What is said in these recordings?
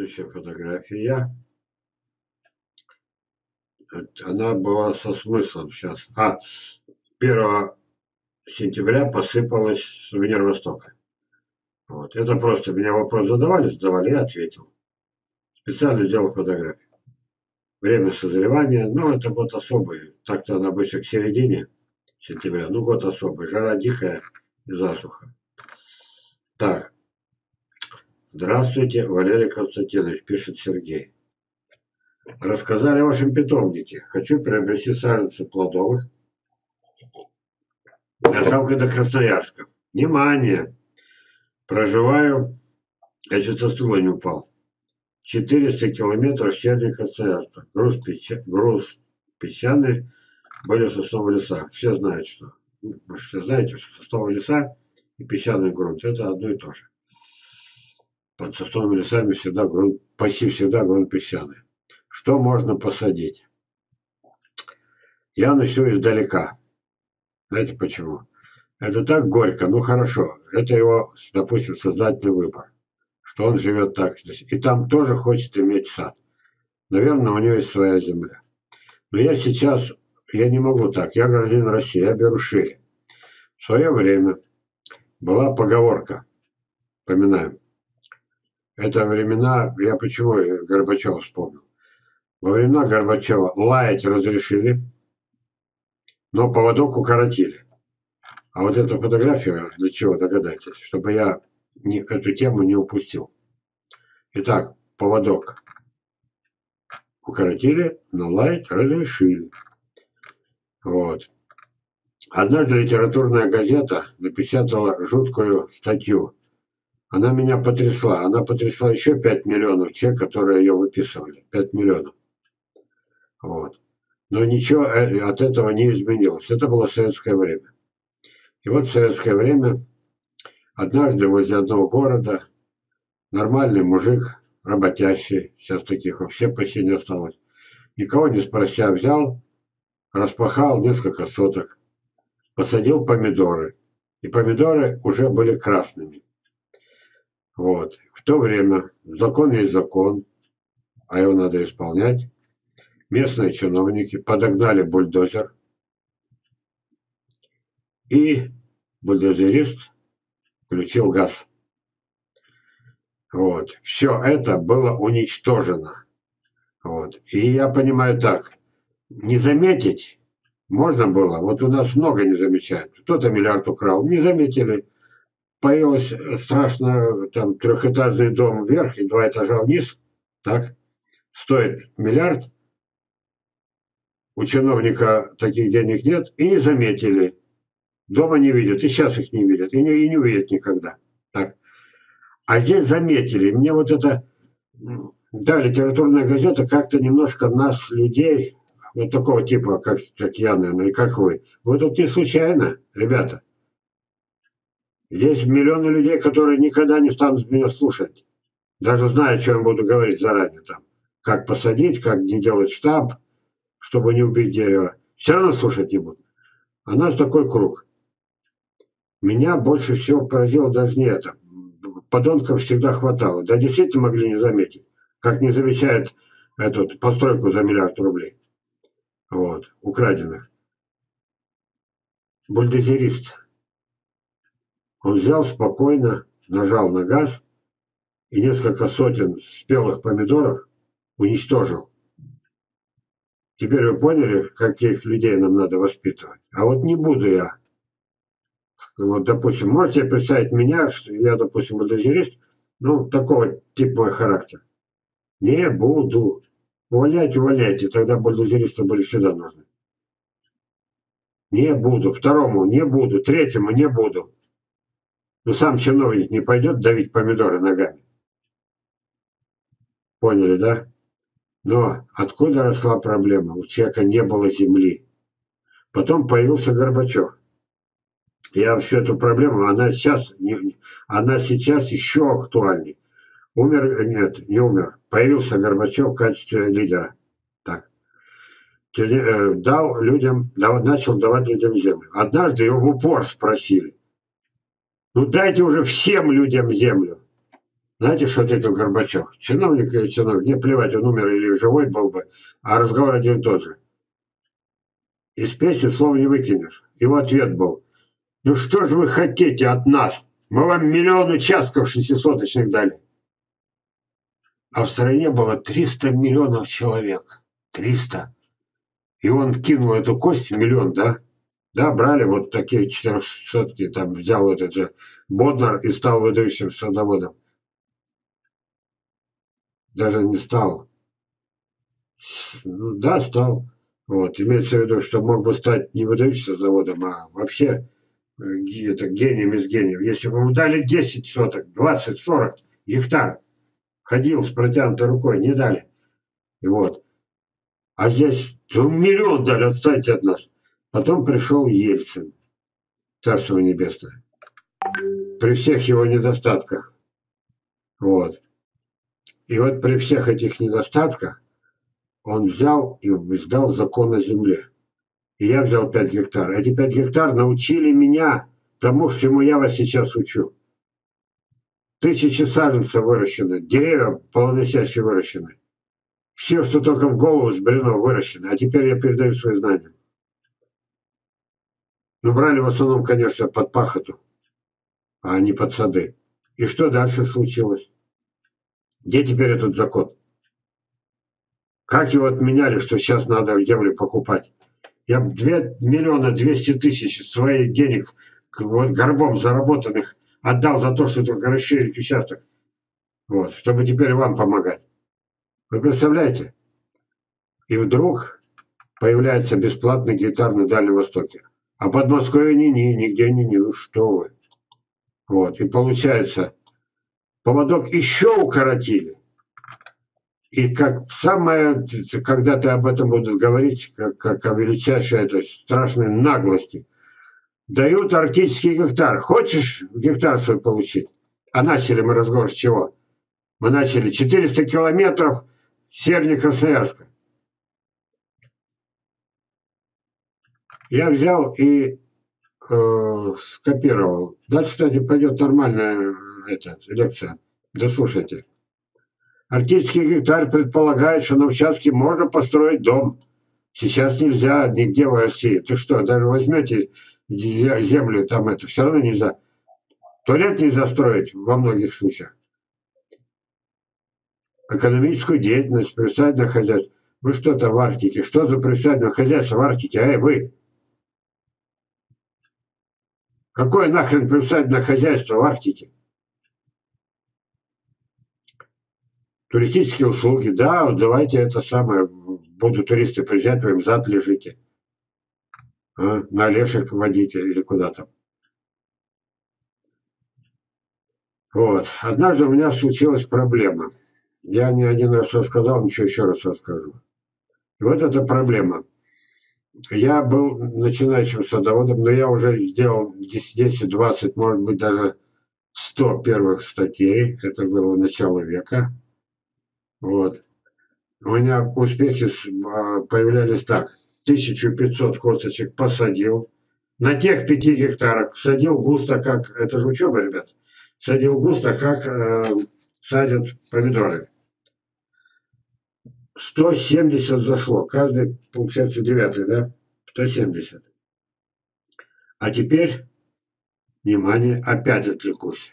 Следующая фотография. Она была со смыслом сейчас. 1 сентября посыпалась с Востока. Вот. Это просто меня вопрос задавали, я ответил. Специально сделал фотографию. Время созревания, это год особый. Так-то она обычно к середине сентября. Год особый. Жара дикая и засуха. Так. Здравствуйте, Валерий Константинович, пишет Сергей. Рассказали о вашем питомнике. Хочу приобрести саженцы плодовых. Доставка до Красноярска. Внимание! Проживаю, я чуть со стула не упал. 400 километров севернее Красноярска. Груз песчаный, были сосновые леса. Все знают, что. Вы все знаете, что сосновые леса и песчаный грунт – это одно и то же. Под сосновыми лесами всегда грунт, почти всегда грунт песчаный. Что можно посадить? Я начну издалека. Знаете почему? Это так горько, хорошо. Это его, допустим, сознательный выбор. Что он живет так здесь. И там тоже хочет иметь сад. Наверное, у него есть своя земля. Но я не могу так. Я гражданин России, я беру шире. В свое время была поговорка. Поминаем. Это времена, я почему Горбачева вспомнил. Во времена Горбачева лаять разрешили, но поводок укоротили. А вот эта фотография, для чего догадайтесь, чтобы я эту тему не упустил. Итак, поводок укоротили, но лаять разрешили. Вот. Однажды литературная газета напечатала жуткую статью. Она меня потрясла. Она потрясла еще 5 миллионов человек, которые ее выписывали. 5 миллионов. Вот. Но ничего от этого не изменилось. Это было советское время. И вот в советское время однажды возле одного города нормальный мужик, работящий, сейчас таких вообще почти не осталось, никого не спрося взял, распахал несколько соток, посадил помидоры. И помидоры уже были красными. Вот. В то время закон есть закон, а его надо исполнять. Местные чиновники подогнали бульдозер. И бульдозерист включил газ. Вот. Все это было уничтожено. Вот. И я понимаю так. Не заметить можно было. Вот у нас много не замечают. Кто-то миллиард украл. Не заметили. Появилось страшно, там, трехэтажный дом вверх и 2 этажа вниз. Так. Стоит миллиард. У чиновника таких денег нет. И не заметили. Дома не видят. И сейчас их не видят. И не увидят никогда. Так. А здесь заметили. Мне вот это... Да, литературная газета как-то немножко нас, людей, вот такого типа, как я, наверное, и как вы. Вы тут не случайно, ребята. Здесь миллионы людей, которые никогда не станут меня слушать. Даже зная, что я буду говорить заранее. Там, как посадить, как не делать штамп, чтобы не убить дерево. Все равно слушать не будут. А нас такой круг. Меня больше всего поразило даже не это. Подонков всегда хватало. Да, действительно могли не заметить. Как не замечают эту постройку за миллиард рублей. Вот, украденных. Бульдозерист. Он взял спокойно, нажал на газ и несколько сотен спелых помидоров уничтожил. Теперь вы поняли, каких людей нам надо воспитывать? А вот не буду я. Вот, допустим, можете представить меня, я, допустим, бульдозерист, такого типа мой характер. Не буду. Увольняйте, тогда бульдозеристы были всегда нужны. Не буду. Второму не буду. Третьему не буду. Но сам чиновник не пойдет давить помидоры ногами. Поняли, да? Но откуда росла проблема? У человека не было земли. Потом появился Горбачев. Я всю эту проблему, она сейчас еще актуальнее. Нет, не умер. Появился Горбачев в качестве лидера. Так. Начал давать людям землю. Однажды его в упор спросили. Дайте уже всем людям землю. Знаете, что ответил Горбачев? Чиновник или чиновник, мне плевать, он умер или живой был бы, а разговор один и тот же. Из песни слов не выкинешь. Его ответ был: ну что же вы хотите от нас? Мы вам миллион участков шестисоточных дали. А в стране было 300 миллионов человек. 300. И он кинул эту кость, миллион, да? Да, брали вот такие 400-ки, там взял этот же Боднар и стал выдающим садоводом. Даже не стал. Ну, да, стал. Вот. Имеется в виду, что мог бы стать не выдающимся заводом, а вообще это гением из гениев. Если бы ему дали 10 соток, 20, 40 гектар, ходил с протянутой рукой, не дали. И вот. А здесь миллион дали, отстаньте от нас. Потом пришел Ельцин, царство небесное, при всех его недостатках. Вот. И вот при всех этих недостатках он взял и издал закон о земле. И я взял 5 гектар. Эти 5 гектар научили меня тому, чему я вас сейчас учу. Тысячи саженцев выращены, деревья полносящие выращены. Все, что только в голову сбрено, выращено. А теперь я передаю свои знания. Ну, брали в основном, конечно, под пахоту, а не под сады. И что дальше случилось? Где теперь этот закон? Как его отменяли, что сейчас надо землю покупать? Я 2 миллиона 200 тысяч своих денег, вот, горбом заработанных, отдал за то, что только расширить участок. Вот, чтобы теперь вам помогать. Вы представляете? И вдруг появляется бесплатный гектар на Дальнем Востоке. А Подмосковье нигде не, ну что вы. Вот, и получается, поводок еще укоротили. И как самое, когда ты об этом будут говорить, как о величайшей этой страшной наглости, дают арктический гектар. Хочешь гектар свой получить? А начали мы разговор с чего? Мы начали 400 километров севернее Красноярска. Я взял и скопировал. Дальше, кстати, пойдет нормальная лекция. Дослушайте. Арктический гектар предполагает, что на участке можно построить дом. Сейчас нельзя нигде в России. Ты что, даже возьмете землю, там это, все равно нельзя. Туалет нельзя строить во многих случаях. Экономическую деятельность, приусадебное хозяйство. Вы что там в Арктике? Что за приусадебное хозяйство в Арктике? Эй, вы! Какое нахрен приусадебное хозяйство в Арктике? Туристические услуги. Да, вот давайте это самое. Будут туристы приезжать, вы им зад лежите. А? На Лешек водите или куда там. Вот. Однажды у меня случилась проблема. Я не один раз рассказал, ничего еще раз расскажу. И вот эта проблема. Я был начинающим садоводом, но я уже сделал 10-20, может быть, даже 100 первых статей. Это было начало века. Вот. У меня успехи появлялись так. 1500 косточек посадил. На тех 5 гектарах садил густо, как... Это же учеба, ребят. Садил густо, как садят помидоры. 170 зашло. Каждый, получается, 9, да? 170. А теперь, внимание, опять отвлекусь.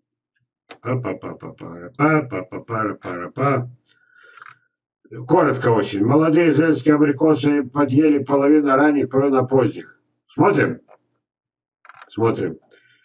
Па-па-па-па-пара-па-па-па-пара-пара-па. Коротко очень. Молодые израильские абрикосы подъели половину ранних, половину поздних. Смотрим? Смотрим.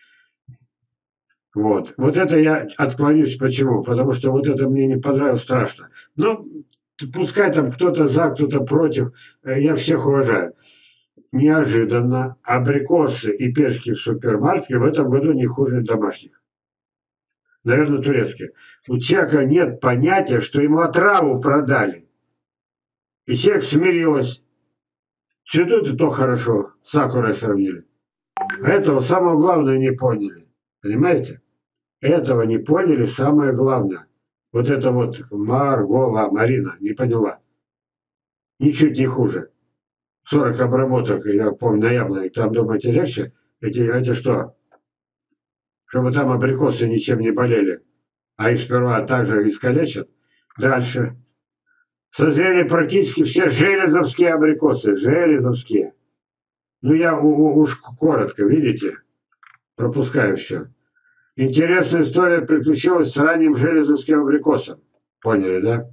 Вот. Вот это я отклонюсь. Почему? Потому что вот это мне не понравилось страшно. Ну, пускай там кто-то за, кто-то против. Я всех уважаю. Неожиданно абрикосы и персики в супермаркете в этом году не хуже домашних. Наверное, турецкие. У человека нет понятия, что ему отраву продали. И человек смирилась. Цветут и то хорошо. С сахарой сравнили. А этого самого главного не поняли. Понимаете? Этого не поняли самое главное. Вот это вот Марина не поняла. Ничуть не хуже. 40 обработок, я помню, на яблоне. Там, думаете, легче? Эти что? Чтобы там абрикосы ничем не болели. а их сперва также искалечат. Дальше. Созрели практически все железовские абрикосы. Железовские. Ну, я уж коротко, видите? Пропускаю все. Интересная история приключилась с ранним железовским абрикосом. Поняли, да?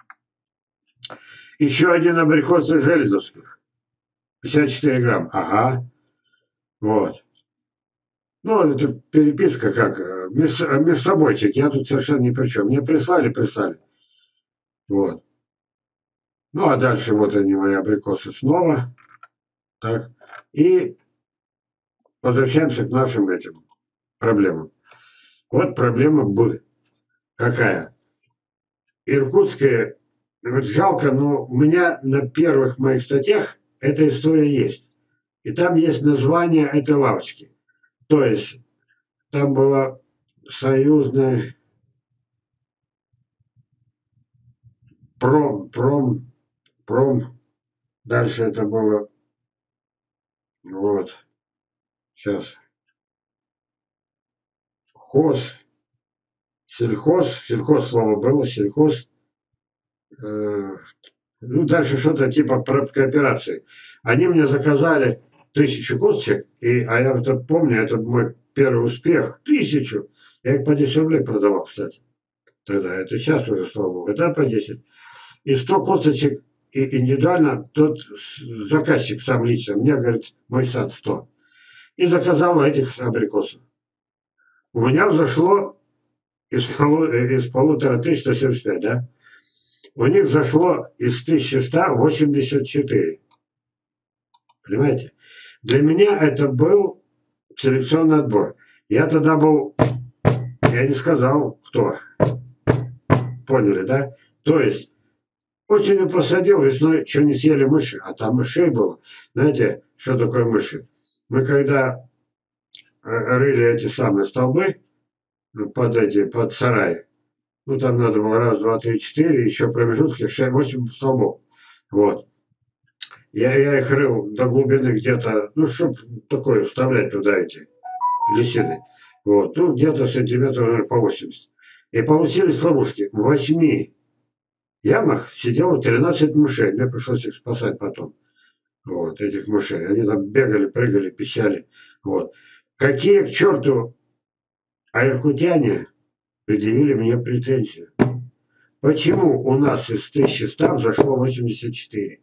Еще один абрикос из железовских. 54 грамм. Ага. Вот. Ну, это переписка как, между собойчик. Я тут совершенно ни при чем. Мне прислали. Вот. Ну, а дальше вот они, мои абрикосы снова. Так. И возвращаемся к нашим этим проблемам. Вот проблема Б. Какая? Иркутская, вот жалко, но у меня на первых моих статьях эта история есть. И там есть название этой лавочки. То есть там была союзная пром. Дальше это было, вот, сейчас, сельхоз слово было, сельхоз. Ну, дальше что-то типа про кооперации. Они мне заказали 1000 косточек, а я это помню, это мой первый успех. 1000. Я их по 10 рублей продавал, кстати. Тогда. Это сейчас уже, слава богу. Это по 10. И 100 косточек и индивидуально тот заказчик сам лично. Мне говорит, мой сад 100. И заказал этих абрикосов. У меня взошло из 1500 175, да? У них зашло из 1184. Понимаете? Для меня это был селекционный отбор. Я тогда был, я не сказал, кто. Поняли, да? То есть, осенью посадил, весной что не съели мыши, а там мышей было. Знаете, что такое мыши? Мы когда рыли эти самые столбы под сарай, ну там надо было раз, два, три, четыре, еще промежутки, 8 столбов. Вот. Я их рыл до глубины где-то, ну, чтобы такое вставлять туда эти лисины. Вот. Ну, где-то сантиметров, наверное, по 80. И получились ловушки. В 8 ямах сидело 13 мышей. Мне пришлось их спасать потом. Вот, этих мышей. Они там бегали, прыгали, пищали. Вот. Какие к черту иркутяне предъявили мне претензию? Почему у нас из 1100 зашло 84?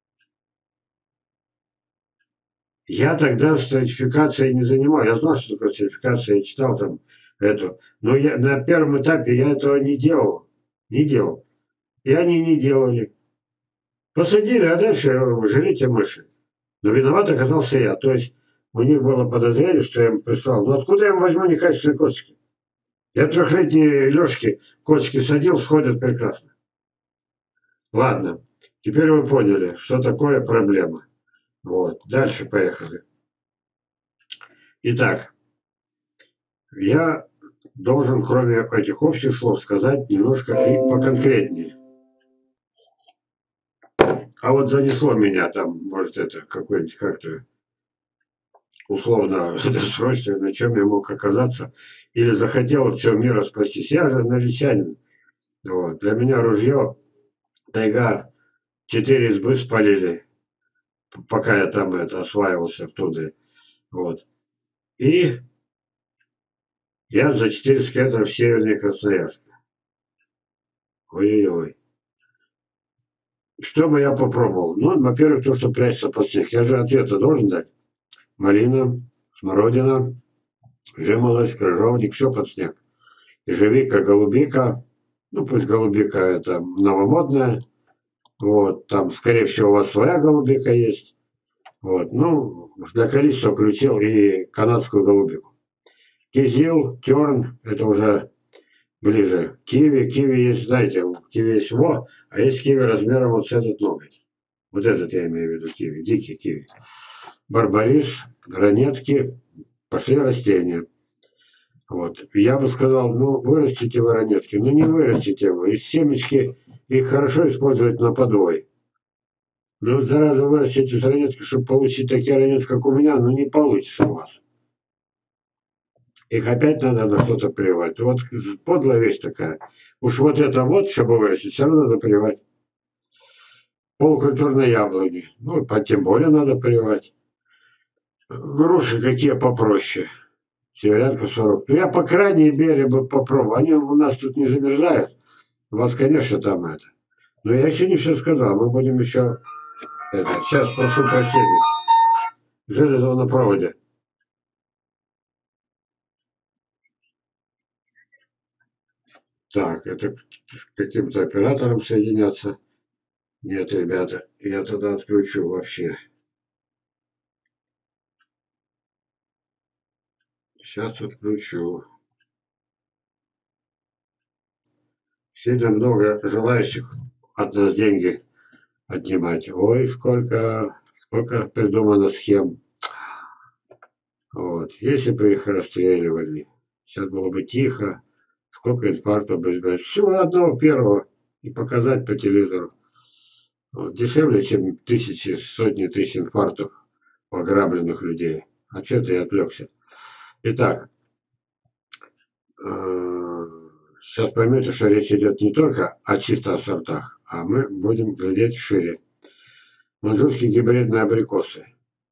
Я тогда сертификацией не занимал. Я знал, что такое сертификация, я читал там эту. Но я, на первом этапе я этого не делал. Не делал. И они не делали. Посадили, а дальше жалейте мыши. Но виноват оказался я. То есть у них было подозрение, что я им прислал. Ну откуда я им возьму некачественные косточки? Я трехлетние Лешки косточки садил, сходят прекрасно. Ладно, теперь вы поняли, что такое проблема. Вот, дальше поехали. Итак, я должен, кроме этих общих слов, сказать немножко и поконкретнее. А вот занесло меня там, может, это какой-нибудь как-то условно досрочно, на чем я мог оказаться, или захотел от всего мира спастись. Я же наличанин. Вот. Для меня ружье, тайга, 4 избы спалили, пока я там осваивался в тундре. Вот. И я за 400 километров севернее Красноярска. Ой-ой-ой. Что бы я попробовал? Ну, во-первых, то, что прячется под снег. Я же ответы должен дать. Малина, смородина, жимолость, крыжовник, все под снег. Ежевика, голубика. Ну, пусть голубика это новомодная. Вот, там, скорее всего, у вас своя голубика есть. Вот, ну, для количества включил и канадскую голубику. Кизил, терн, это уже ближе. Киви есть, знаете, киви есть а есть киви размером вот с этот ноготь. Вот этот я имею в виду киви, дикий киви. Барбарис, ранетки, пошли растения. Вот. Я бы сказал, ну, вырастите вы ранетки. Ну, не вырастите вы. Из семечки их хорошо использовать на подвой. Ну, зараза, вырастите из ранетки, чтобы получить такие ранетки, как у меня, ну, не получится у вас. их опять надо на что-то плевать. Вот подлая вещь такая. Уж вот это вот, чтобы вырастить, все равно надо плевать. Полукультурные яблони. Ну, тем более надо плевать. Груши какие попроще. Северянка 40. Ну, я, по крайней мере, бы попробовал. Они у нас тут не замерзают. У вас, конечно, там это. Но я еще не все сказал. Мы будем еще... Это, сейчас прошу прощения. Железо на проводе. Так, это каким-то оператором соединяться. Нет, ребята, я тогда отключу вообще. Сейчас отключу. Сильно много желающих от нас деньги отнимать. Ой, сколько придумано схем. Вот. Если бы их расстреливали, сейчас было бы тихо, сколько инфарктов бы избежать. Всего одного первого и показать по телевизору. Вот. Дешевле, чем тысячи, сотни тысяч инфарктов у ограбленных людей. А что-то я отвлекся. Итак, сейчас поймете, что речь идет не только о чисто о сортах, а мы будем глядеть шире. Маньчжурские гибридные абрикосы,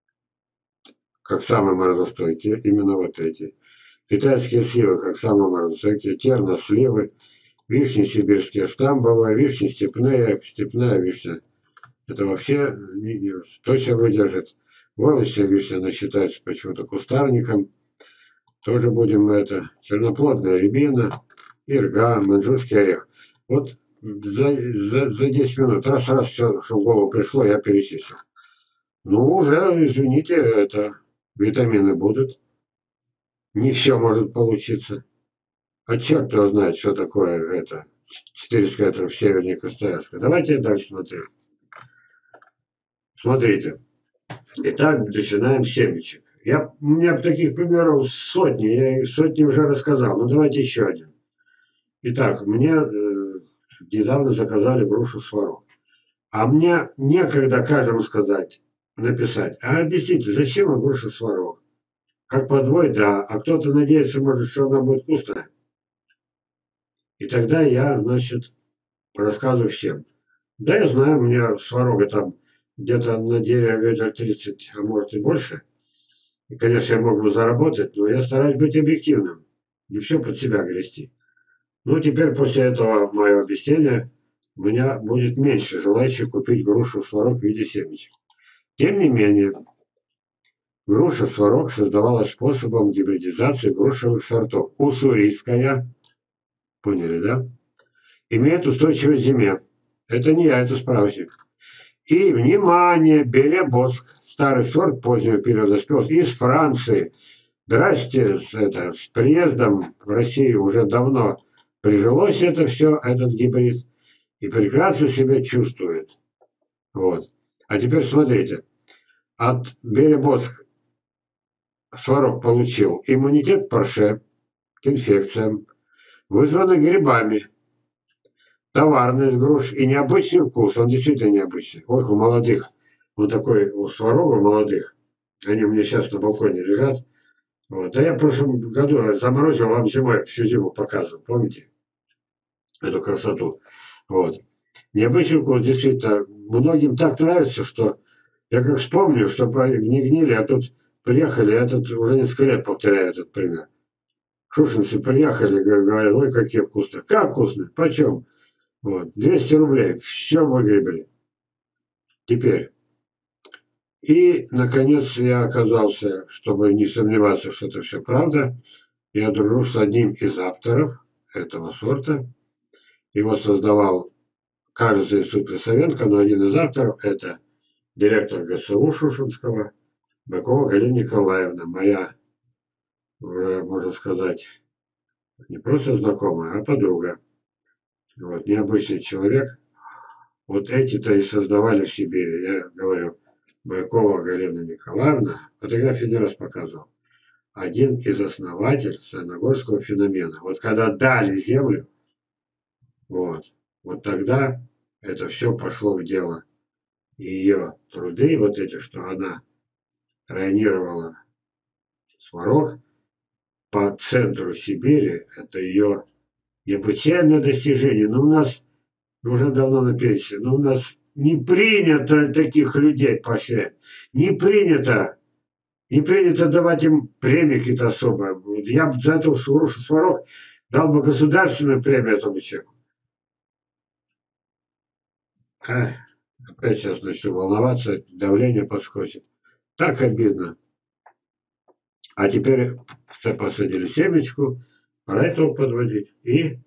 как самые морозостойкие, именно вот эти. Китайские сливы, как самые морозостойкие, терносливы, вишни сибирские, штамбовая, вишни степная, степная вишня. Это вообще точно выдержит. Волочная вишня, она считается почему-то кустарником. Тоже будем это. Черноплодная рябина, ирга, маньчжурский орех. Вот за 10 минут раз все, что в голову пришло, я перечислил. Ну, уже, извините, это витамины будут. Не все может получиться. А черт его знает, что такое это 400 метров севернее Красноярска. Давайте дальше смотреть. Смотрите. Итак, начинаем с семечек. У меня таких примеров сотни, я сотни уже рассказал. Ну, давайте еще один. Итак, мне недавно заказали грушу сварог. А мне некогда каждому сказать, написать. А объясните, зачем вам груша сварог? Как подвой, да. А кто-то надеется, может, что она будет вкусная. И тогда я, значит, рассказываю всем. Да, я знаю, у меня сварога там где-то на дереве ведер 30, а может и больше. И, конечно, я мог бы заработать, но я стараюсь быть объективным. Не все под себя грести. Ну, теперь после этого моего объяснения у меня будет меньше желающих купить грушу сварог в виде семечек. Тем не менее, груша сварог создавалась способом гибридизации грушевых сортов. Уссурийская, поняли, да? Имеет устойчивость к зиме. Это не я, это справочник. И, внимание, Беребоск, старый сорт позднего периода спелся из Франции. Здрасте, с приездом в Россию уже давно прижилось это все, этот гибрид, и прекрасно себя чувствует. Вот. А теперь смотрите, от Беребоск сварог получил иммунитет к парше, к инфекциям, вызванный грибами, товарность груш и необычный вкус, он действительно необычный. Ой, у молодых, вот такой у сварога молодых, они у меня сейчас на балконе лежат. Вот. А я в прошлом году заморозил вам зимой, всю зиму показывал, помните? Эту красоту. Вот. Необычный вкус, действительно, многим так нравится, что я как вспомню, что не гнили, а тут приехали, этот уже несколько лет повторяю этот пример. Шушинцы приехали, говорят, ой, какие вкусные. Как вкусно? Почем? Вот. 200 рублей. Все выгребли. Теперь. И, наконец, я оказался, чтобы не сомневаться, что это все правда, я дружу с одним из авторов этого сорта. Его создавал, кажется, Иисус Лисовенко, но один из авторов – это директор ГСУ Шушинского, Быкова Галина Николаевна, моя, уже, можно сказать, не просто знакомая, а подруга. Вот, необычный человек. Вот эти-то и создавали в Сибири. Я говорю, Быкова Галина Николаевна, фотографию не раз показывал, один из основателей Саяногорского феномена. Вот когда дали землю, вот тогда это все пошло в дело. И ее труды, вот эти, что она районировала сварог, по центру Сибири, это ее необычайное достижение. Но у нас уже давно на пенсии, но у нас не принято таких людей поощрять. Не принято. Не принято давать им премии какие-то особые. Вот я бы за это Урушу Сварог дал бы государственную премию этому человеку. А, опять сейчас начну волноваться, давление подскочит. Так обидно. А теперь все посадили семечку, пора итог подводить. И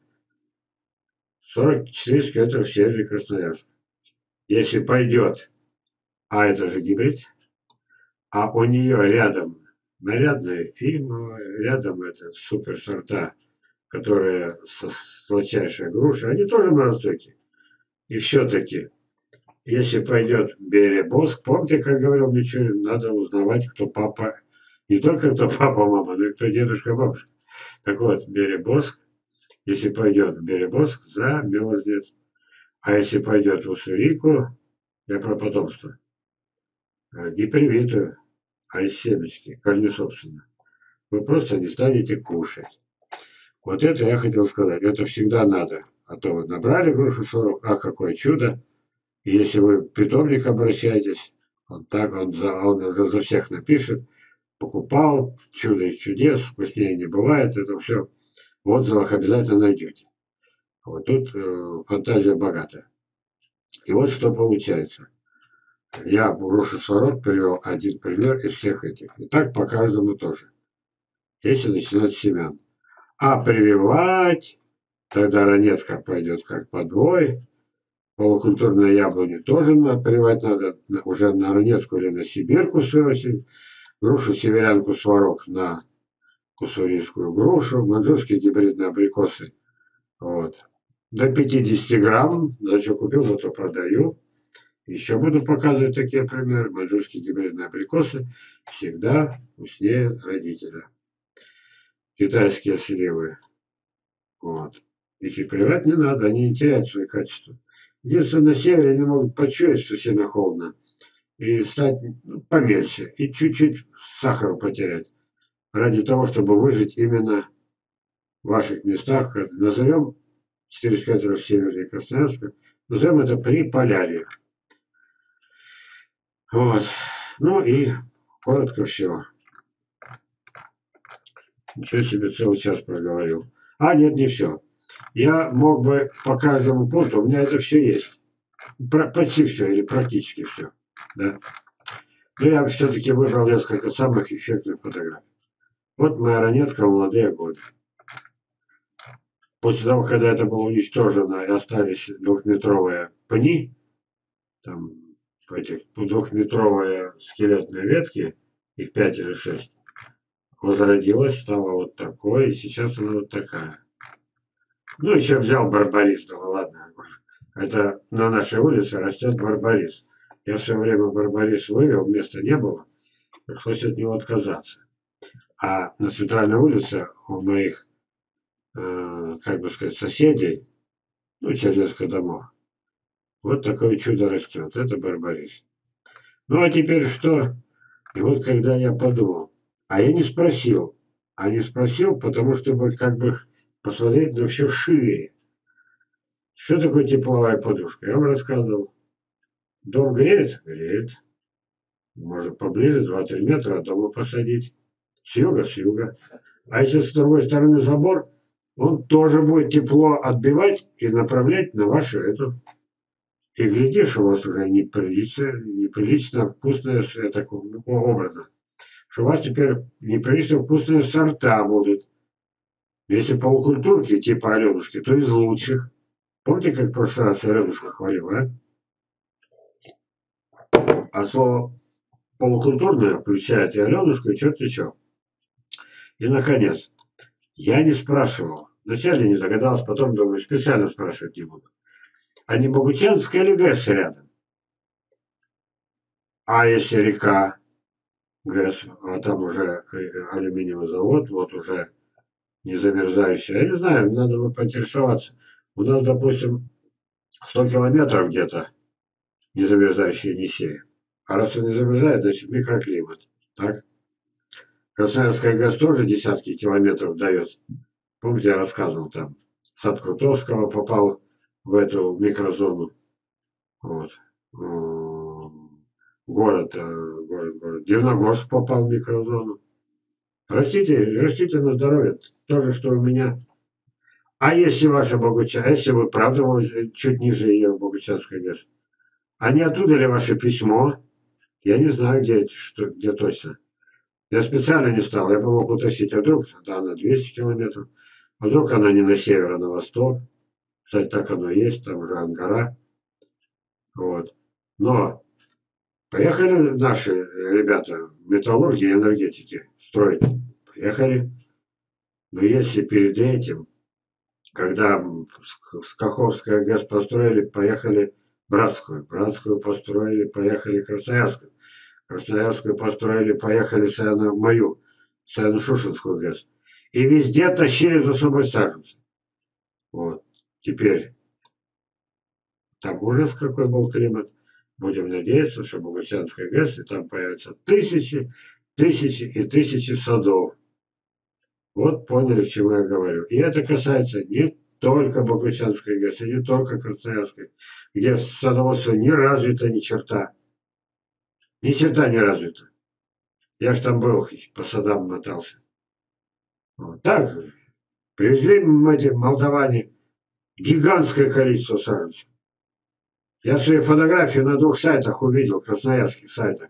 44 километров в севере Красноярск. Если пойдет, а это же гибрид, а у нее рядом нарядные фильмы, рядом это суперсорта, которые сладчайшая груша, они тоже морозоки. И все-таки, если пойдет Беребоск, помните, как говорил Мичурин, надо узнавать, кто папа, не только кто папа, мама, но и кто дедушка, бабушка. Так вот, Беребоск, если пойдет в Беребоск, замерзнет. А если пойдет в Уссурику, я про потомство, не привитую, а из семечки, корни собственно, вы просто не станете кушать. Вот это я хотел сказать. Это всегда надо. А то вы набрали грушу 40, а какое чудо. И если вы в питомник обращаетесь, он так, он за всех напишет, покупал, чудо из чудес, вкуснее не бывает, это все в отзывах обязательно найдете. Вот тут фантазия богатая. И вот что получается. Я грушу Сварог привел один пример из всех этих. И так по каждому тоже. Если начинать с семян. А прививать, тогда ранетка пойдет как подвой. Полукультурные яблони тоже прививать надо уже на ранетку или на сибирку всю осень. Грушу северянку Сварог на уссурийскую грушу. Маньчжурские гибридные абрикосы. Вот. До 50 грамм. Зачем купил, зато продаю. Еще буду показывать такие примеры. Маньчжурские гибридные абрикосы всегда вкуснее родителя. Китайские сливы. Вот. Их и прививать не надо, они не теряют свои качества. Единственное, на севере они могут почуять, что сильно холодно, и стать помельче, и чуть-чуть сахару потерять. Ради того, чтобы выжить именно в ваших местах, назовем 400 километров севернее Красноярска, назовем это Приполярье. Вот. Ну и коротко все. Ничего себе, целый час проговорил. А, нет, не все. Я мог бы по каждому пункту, у меня это все есть. Почти все или практически все. Да. Но я все-таки выбрал несколько самых эффектных фотографий. Вот моя ранетка в молодые годы. После того, когда это было уничтожено и остались двухметровые пни, там эти двухметровые скелетные ветки, их 5 или 6, возродилась, стала вот такой, и сейчас она вот такая. Ну, еще взял барбарис, да ладно. Это на нашей улице растет барбарис. Я все время барбарис вывел, места не было, пришлось от него отказаться. А на центральной улице у моих, как бы сказать, соседей, ну, через несколько домов, вот такое чудо растет. Это барбарис. Ну, а теперь что? И вот когда я подумал, а я не спросил. А не спросил, потому что как бы посмотреть на все шире. Что такое тепловая подушка? Я вам рассказывал. Дом греет? Греет. Может поближе, 2-3 метра от дома посадить. С юга, с юга. А если с другой стороны забор, он тоже будет тепло отбивать и направлять на вашу эту. И глядишь, у вас уже неприлично вкусные, такого образа, что у вас теперь неприлично вкусные сорта будут. Если полукультурки типа Аленушки, то из лучших. Помните, как в прошлый раз Аленушку хвалил, а? А слово полукультурное включает и Аленушку, и черт еще. И, наконец, я не спрашивал. Вначале не догадался, потом думаю, специально спрашивать не буду. А не Богучанская ли ГЭС рядом? А если река ГЭС, а там уже алюминиевый завод, вот уже не замерзающий. Я не знаю, надо бы поинтересоваться. У нас, допустим, 100 километров где-то не замерзающий Енисей. А раз он не замерзает, значит микроклимат. Так? Красноярская ГЭС тоже десятки километров дает. Помните, я рассказывал там. Сад Крутовского попал в эту микрозону. Вот. Город. Дивногорск попал в микрозону. Растите на здоровье. То же, что у меня. А если ваша Богуча, а если вы правда чуть ниже ее Богучанской ГЭС? А не оттуда ли ваше письмо? Я не знаю, где точно. Я специально не стал. Я бы мог утащить, а вдруг да, на 200 километров. А вдруг она не на север, а на восток. Кстати, так оно и есть, там уже Ангара. Вот. Но поехали наши ребята в металлургии и энергетики строить. Поехали. Но если перед этим, когда Каховская ГЭС построили, поехали Братскую. Братскую построили, поехали Красноярскую. Красноярскую построили, поехали мою, Саяно-Шушенскую ГЭС. И везде тащили за собой саженцы. Вот. Теперь там ужас какой был климат. Будем надеяться, что Богучанская ГЭС, и там появятся тысячи, тысячи и тысячи садов. Вот поняли, к чему я говорю. И это касается не только Богучанской ГЭС, и не только Красноярской, где садоводство не развито ни черта. Ни черта не развито. Я ж там был, по садам мотался. Вот. Так, привезли эти молдаване гигантское количество саженцев. Я свои фотографии на 2 сайтах увидел, красноярских сайтах.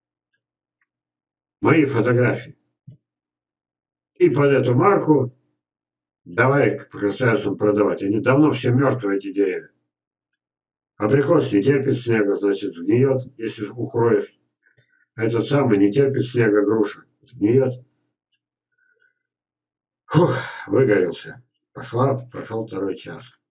Мои фотографии. И под эту марку давай к красавицам продавать. Они давно все мертвые, эти деревья. Абрикос не терпит снега, значит, сгниет, если укроешь. Этот самый не терпит снега, груша. Сгниет. Фух, выгорелся. Пошел 2-й час.